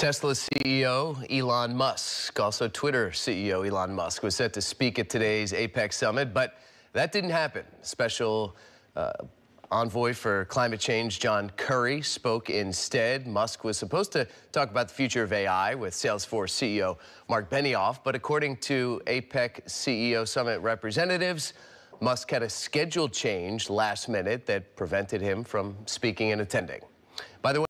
Tesla CEO Elon Musk, also Twitter CEO Elon Musk, was set to speak at today's APEC summit, but that didn't happen. Special envoy for climate change John Kerry spoke instead. Musk was supposed to talk about the future of AI with Salesforce CEO Mark Benioff, but according to APEC CEO summit representatives, Musk had a schedule change last minute that prevented him from speaking and attending. By the way,